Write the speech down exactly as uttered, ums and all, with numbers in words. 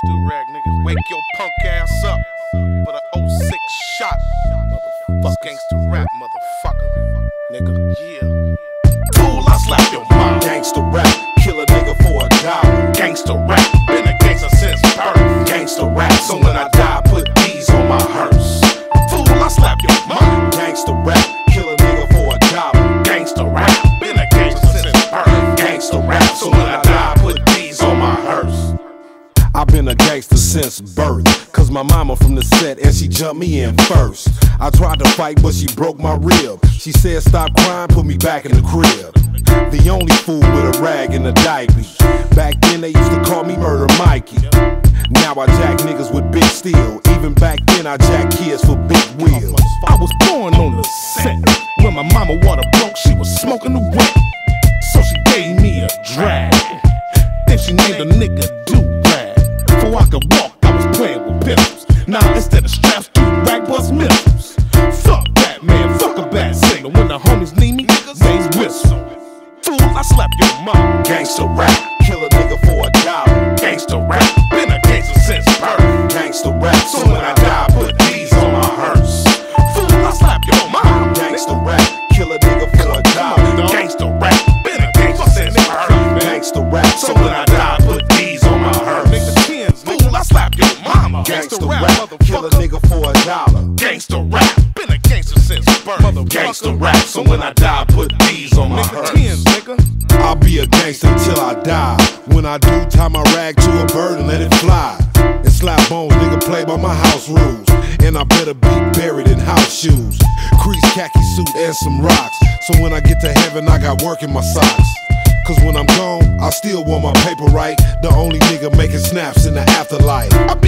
Do-rag, nigga, wake your punk ass up with a oh six shot. Motherfucker, gangsta rap, motherfucker, nigga, yeah. Fool, I slap your mom. Gangsta rap, kill a nigga for a dollar. Gangsta rap, been a gangsta since birth. Gangsta rap, so when I die, put these on my hearse. Fool, I slap your mom. Gangsta rap, kill a nigga for a dollar. Gangsta rap, been a gangsta since birth. Gangsta rap, so when I die, put these on my hearse. I've been a gangster since birth, cause my mama from the set and she jumped me in first. I tried to fight but she broke my rib. She said stop crying, put me back in the crib. The only fool with a rag and a diaper. Back then they used to call me Murder Mikey. Now I jack niggas with big steel. Even back then I jack kids for big wheels. I was born on the set. When my mama water broke, she was smoking the wet. So she gave me a drag. Then she named a nigga Do-Rag. Before I could walk, I was playing with pistols. Now instead of straps, Do-Rag bust missiles. Fuck that, man, fuck a bad signal. When the homies need me, they whistle. Fool, I slap your mom. Gangsta rap, kill a nigga for a dollar. Gangsta rap, been a gangsta since birth. Gangsta rap, so when I die, put these on my hearse. Fool, I slap your mom. Gangsta rap, kill a nigga for a dollar. Gangsta rap, been a gangsta since birth. Gangsta rap, so when I die, put these on my hearse. Nigga tens, fool, I slap your mama. Gangsta rap, kill a nigga for a dollar. Gangsta rap, been a gangsta since birth. Gangsta rap, so when I die, put these on my Nigga hearse. tens, nigga. I'll be a gangster till I die. When I do, tie my rag to a bird and let it fly. And slap bones, nigga, play by my house rules. And I better be buried in house shoes. Crease, khaki suit, and some rocks. So when I get to heaven, I got work in my socks. Cause when I'm gone, I still want my paper right. The only nigga making snaps in the afterlife. I